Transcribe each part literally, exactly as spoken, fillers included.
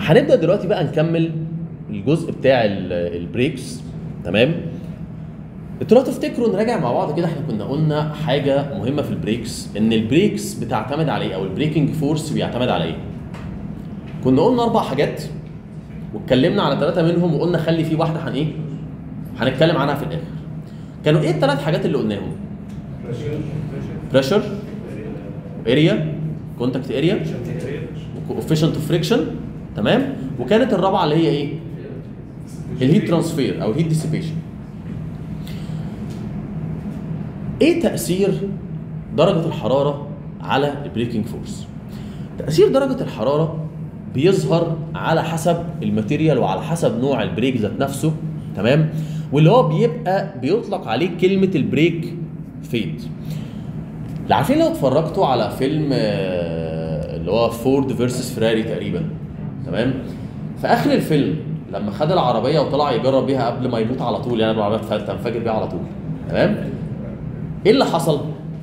هنبدا دلوقتي بقى نكمل الجزء بتاع البريكس. تمام. انتوا لو تفتكروا نراجع مع بعض كده، احنا كنا قلنا حاجه مهمه في البريكس، ان البريكس بتعتمد على ايه، او البريكنج فورس بيعتمد على ايه. كنا قلنا اربع حاجات واتكلمنا على ثلاثه منهم، وقلنا خلي في واحده هن ايه هنتكلم عنها في الاخر. كانوا ايه الثلاث حاجات اللي قلناهم؟ بريشر، اريا، كونتاكت اريا، وكوفيشنت اوف فريكشن. تمام. وكانت الرابعه اللي هي ايه؟ الهيت ترانسفير او الهيت ديسيبيشن. ايه تاثير درجه الحراره على البريكنج فورس؟ تاثير درجه الحراره بيظهر على حسب الماتيريال وعلى حسب نوع البريك ذات نفسه. تمام. واللي هو بيبقى بيطلق عليه كلمه البريك فيد. اللي عارفين لو اتفرجتوا على فيلم اللي هو فورد فيرسس فيراري تقريبا، تمام، في اخر الفيلم لما خد العربيه وطلع يجرب بيها قبل ما يموت على طول، يعني العربيه تنفجر بيها على طول. تمام. ايه اللي حصل؟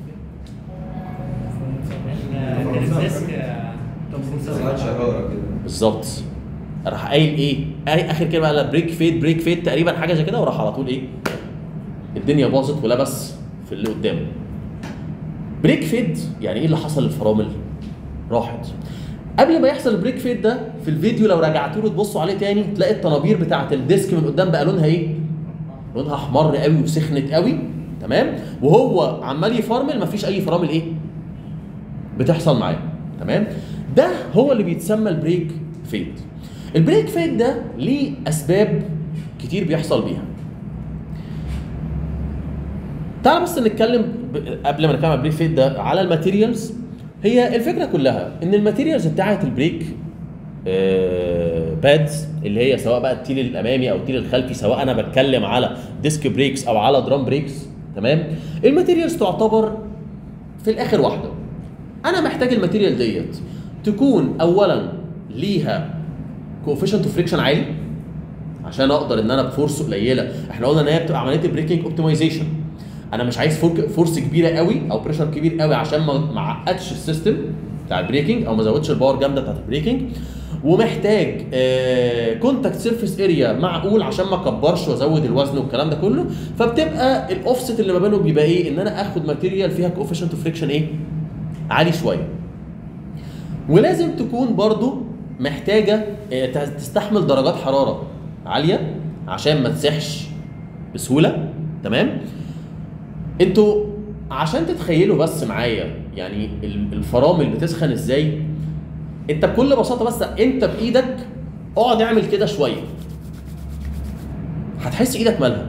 بالظبط. راح قايل ايه؟ اي اخر كلمه قال بريك فيد بريك فيد تقريبا، حاجه زي كده، وراح على طول ايه؟ الدنيا باظت ولبس في اللي قدامه. بريك فيد يعني ايه اللي حصل للفرامل؟ راحت. قبل ما يحصل البريك فيد ده في الفيديو لو رجعتوا له تبصوا عليه تاني تلاقي الطنابير بتاعه الديسك من قدام بقى لونها ايه؟ لونها احمر قوي وسخنت قوي. تمام. وهو عمال يفرمل مفيش اي فرامل ايه؟ بتحصل معاه. تمام. ده هو اللي بيتسمى البريك فيد. البريك فيد ده ليه اسباب كتير بيحصل بيها. تعال بس نتكلم قبل ما نتكلم عن البريك فيد ده على الماتيريالز. هي الفكره كلها ان الماتيريالز بتاعه البريك آه بادز اللي هي سواء بقى التيل الامامي او التيل الخلفي، سواء انا بتكلم على ديسك بريكس او على درام بريكس. تمام. الماتيريالز تعتبر في الاخر واحده. انا محتاج الماتيريال ديت تكون اولا ليها كوفيشنت اوف فريكشن عالي عشان اقدر ان انا بفورس قليله. احنا قلنا ان هي بتبقى عمليه بريكنج اوبتمايزيشن. انا مش عايز فورس كبيره قوي او بريشر كبير قوي عشان ما اعقدش السيستم بتاع البريكنج او ما ازودش الباور جامده بتاعت البريكنج. ومحتاج كونتاكت سيرفيس اريا معقول عشان ما اكبرش وازود الوزن والكلام ده كله. فبتبقى الاوفست اللي ما بينهم بيبقى ايه؟ ان انا اخد ماتيريال فيها كوفيشنت اوف فريكشن ايه؟ عالي شويه. ولازم تكون برضو محتاجه تستحمل درجات حراره عاليه عشان ما تسحش بسهوله. تمام. انتوا عشان تتخيلوا بس معايا يعني الفرامل بتسخن ازاي، انت بكل بساطه بس انت بايدك اقعد اعمل كده شويه هتحس ايدك مالها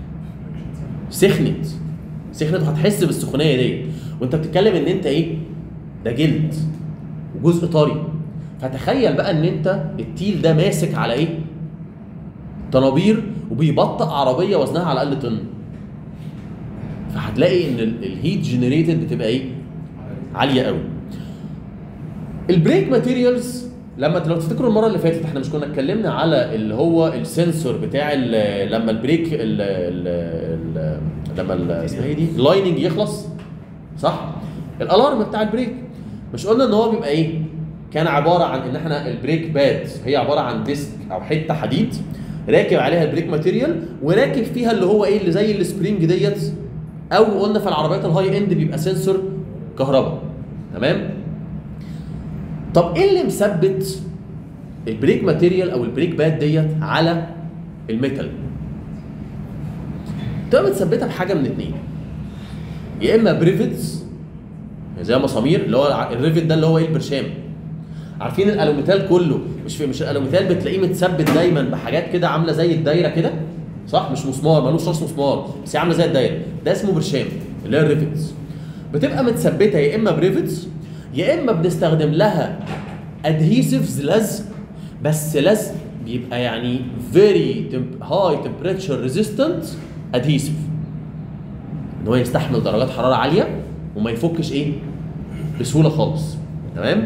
سخنت سخنت وهتحس بالسخونيه دي وانت بتتكلم ان انت ايه؟ ده جلد وجزء طري. فتخيل بقى ان انت التيل ده ماسك على ايه؟ طنابير وبيبطئ عربيه وزنها على الاقل طن. فهتلاقي ان الهيت جنريتد بتبقى ايه؟ عاليه قوي. البريك ماتيريالز لما لو تفتكروا المره اللي فاتت احنا مش كنا اتكلمنا على اللي هو السنسور بتاع لما البريك ال ال لما اسمها ايه دي؟ اللايننج يخلص، صح؟ الالارم بتاع البريك مش قلنا ان هو بيبقى ايه؟ كان عباره عن ان احنا البريك باد هي عباره عن ديسك او حته حديد راكب عليها البريك ماتيريال وراكب فيها اللي هو ايه؟ اللي زي السبرينج ديت، او قلنا في العربيات الهاي اند بيبقى سنسور كهرباء. تمام. طب ايه اللي مثبت البريك ماتيريال او البريك باد ديت على الميتال؟ تبقى متثبته بحاجه من اتنين، يا اما بريفتس زي مسامير اللي هو الريفت ده اللي هو ايه؟ البرشام. عارفين الالوميتال كله مش في مش الالوميتال بتلاقيه متثبت دايما بحاجات كده عامله زي الدايره كده، صح؟ مش مسمار، مالوش راس مسمار بس هي عامله زي الدايره، ده اسمه برشام اللي هي الريفتس. بتبقى متثبته يا اما بريفتس يا اما بنستخدم لها ادهيسيفز لزق، بس لزق بيبقى يعني فيري هاي تمبريتشر ريزيستنت ادهيسيف ان هو يستحمل درجات حراره عاليه وما يفكش ايه؟ بسهوله خالص. تمام.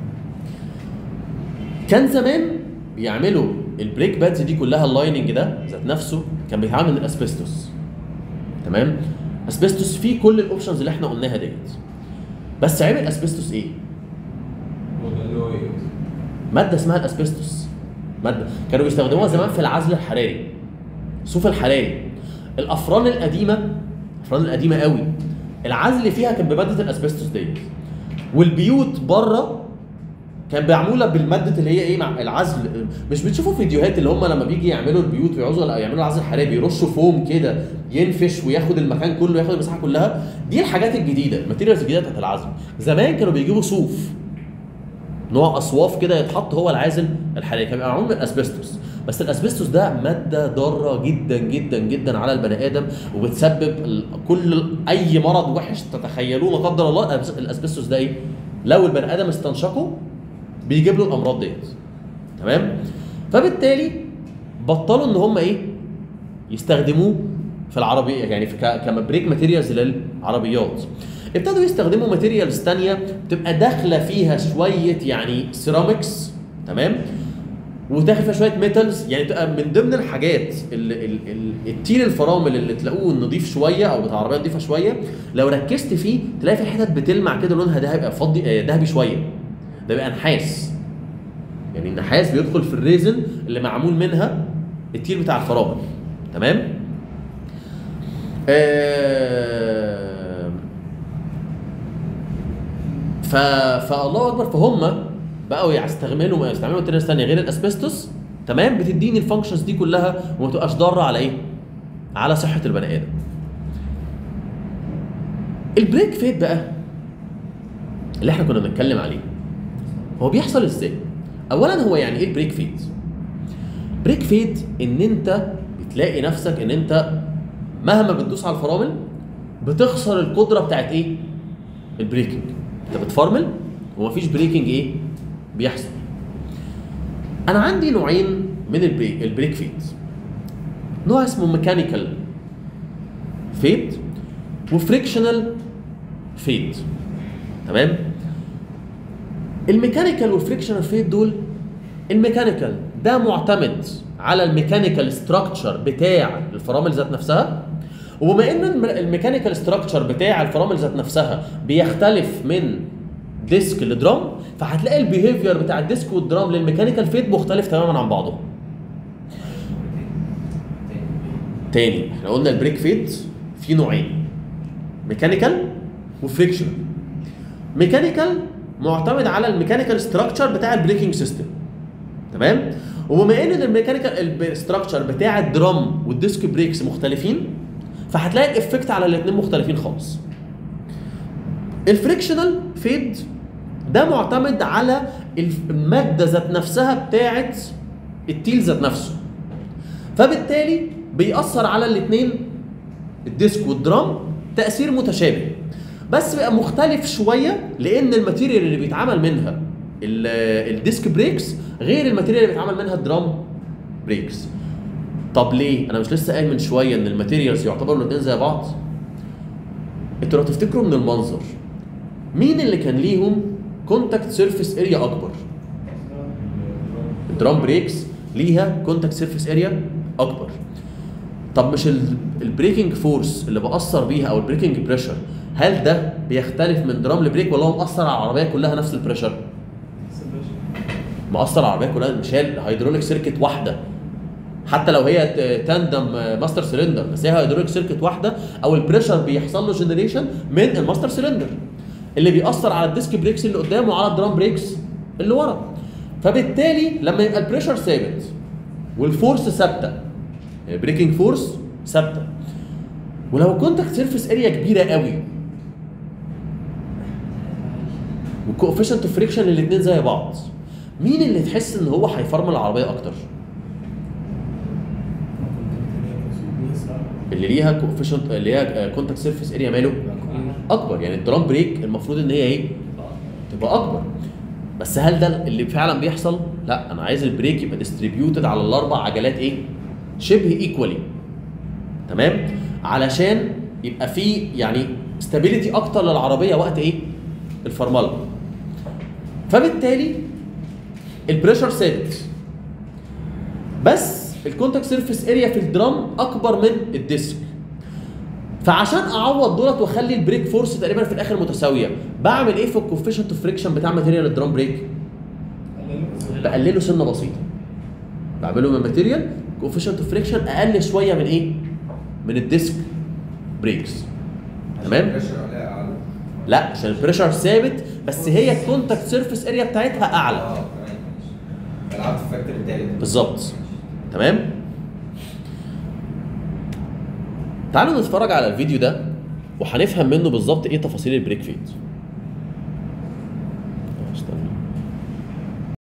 كان زمان بيعملوا البريك بادز دي كلها اللايننج ده ذات نفسه كان بيتعمل من الاسبستوس. تمام. اسبستوس فيه كل الاوبشنز اللي احنا قلناها ديت، بس عيب الاسبستوس ايه؟ ماده اسمها الاسبستوس ماده كانوا بيستخدموها زمان في العزل الحراري، الصوف الحراري. الافران القديمه، الافران القديمه قوي العزل فيها كان بماده الاسبستوس ديت، والبيوت بره كان معموله بالماده اللي هي ايه مع العزل. مش بتشوفوا فيديوهات اللي هم لما بيجي يعملوا البيوت ويعوزوا يعملوا العزل الحراري بيرشوا فوم كده ينفش وياخد المكان كله، ياخد المساحه كلها؟ دي الحاجات الجديده، الماتيريالز الجديده بتاعت العزل. زمان كانوا بيجيبوا صوف، نوع اصواف كده يتحط هو العازل الحراري، كان معمول من الاسبستوس. بس الاسبستوس ده ماده ضاره جدا جدا جدا على البني ادم، وبتسبب كل اي مرض وحش تتخيلوه لا قدر الله. الاسبستوس ده ايه؟ لو البني ادم استنشقه بيجيب له الامراض ديت. تمام؟ فبالتالي بطلوا ان هم ايه؟ يستخدموه في العربيه، يعني في كبريك ماتيريالز للعربيات. ابتدوا يستخدموا ماتيريالز ثانيه تبقى داخله فيها شويه يعني سيراميكس، تمام؟ وداخل فيها شويه ميتالز، يعني تبقى من ضمن الحاجات اللي ال ال التيل الفرامل اللي تلاقوه نضيف شويه او بتاع عربيه نضيفه شويه، لو ركزت فيه تلاقي في حتت بتلمع كده لونها ذهبي فضي ذهبي شويه، ده بيبقى نحاس. يعني النحاس بيدخل في الريزن اللي معمول منها التيل بتاع الفرامل. تمام؟ آه ف فالله اكبر، فهم بقوا يستعملوا يستعملوا ماتيريالز ثانيه غير الاسبستوس، تمام؟ بتديني الفانكشنز دي كلها وما تبقاش ضاره على ايه؟ على صحه البني ادم. البريك فيت بقى اللي احنا كنا بنتكلم عليه هو بيحصل ازاي؟ اولا هو يعني ايه البريك فيت؟ بريك فيت ان انت بتلاقي نفسك ان انت مهما بتدوس على الفرامل بتخسر القدره بتاعت ايه؟ البريكنج. انت بتفرمل ومفيش بريكنج ايه؟ بيحصل. انا عندي نوعين من البريك البريك فيت. نوع اسمه ميكانيكال فيت وفريكشنال فيت. تمام؟ الميكانيكال والفريكشنال فيت دول، الميكانيكال ده معتمد على الميكانيكال ستراكشر بتاع الفرامل ذات نفسها، وبما ان الميكانيكال ستراكشر بتاع الفرامل ذات نفسها بيختلف من ديسك لدرام، فهتلاقي البيهيفير بتاع الديسك والدرام للميكانيكال فيت مختلف تماما عن بعضه. تاني احنا قلنا البريك فيت في نوعين، ميكانيكال وفريكشنال. ميكانيكال معتمد على الميكانيكال ستراكشر بتاع البريكنج سيستم، تمام؟ وبما ان الميكانيكال ستراكشر بتاع الدرام والديسك بريكس مختلفين، فهتلاقي الافكت على الاثنين مختلفين خالص. الفريكشنال فيد ده معتمد على الماده ذات نفسها بتاعه التيل ذات نفسه، فبالتالي بيأثر على الاثنين الديسك والدرام تأثير متشابه، بس بقى مختلف شويه لان الماتيريال اللي بيتعمل منها الديسك بريكس غير الماتيريال اللي بيتعمل منها الدرام بريكس. طب ليه؟ انا مش لسه قايل من شويه ان الماتيريالز يعتبروا الاثنين زي بعض؟ انتوا لو تفتكروا من المنظر مين اللي كان ليهم كونتاكت سيرفيس اريا اكبر؟ الدرام بريكس ليها كونتاكت سيرفيس اريا اكبر. طب مش البريكنج فورس اللي بأثر بيها او البريكنج بريشر، هل ده بيختلف من درام لبريك ولا هو مأثر على العربيه كلها نفس البريشر؟ مأثر على العربيه كلها، شال هيدروليك سيركت واحده حتى لو هي تاندم ماستر سلندر، بس هي هيدروليك سيركت واحده، او البريشر بيحصل له جنريشن من الماستر سلندر اللي بيأثر على الديسك بريكس اللي قدام وعلى الدرام بريكس اللي ورا. فبالتالي لما يبقى البريشر ثابت والفورس ثابته، البريكنج فورس ثابته، ولو كونتاكت سيرفيس اريا كبيره قوي والكوفيشنت اوف فريكشن الاثنين زي بعض، مين اللي تحس ان هو هيفرمل العربيه اكتر؟ اللي ليها كوفيشنت اللي ليها كونتاكت سيرفيس اريا ماله اكبر. يعني الدرام بريك المفروض ان هي ايه؟ تبقى اكبر. بس هل ده اللي فعلا بيحصل؟ لا، انا عايز البريك يبقى ديستريبيوتد على الاربع عجلات ايه؟ شبه ايكوالي، تمام؟ علشان يبقى في يعني ستابيليتي اكتر للعربيه وقت ايه؟ الفرمله. فبالتالي البريشر ثابت، بس الكونتاكت سيرفيس اريا في الدرام اكبر من الديسك. فعشان اعوض دولت واخلي البريك فورس تقريبا في الاخر متساويه، بعمل ايه في الكوفيشنت اوف فريكشن بتاع ماتيريال الدرام بريك؟ بقلله سنه بسيطه. بعمله من ماتيريال كوفيشنت اوف فريكشن اقل شويه من ايه؟ من الديسك بريكس. تمام؟ البريشر عليها اعلى. لا عشان البريشر ثابت بس هي الكونتاكت سيرفيس اريا بتاعتها اعلى. اه تمام ماشي. لعبت في الفاكتور التالت بالظبط. تمام؟ تعالوا نتفرج على الفيديو ده وهنفهم منه بالظبط ايه تفاصيل البريك فيد.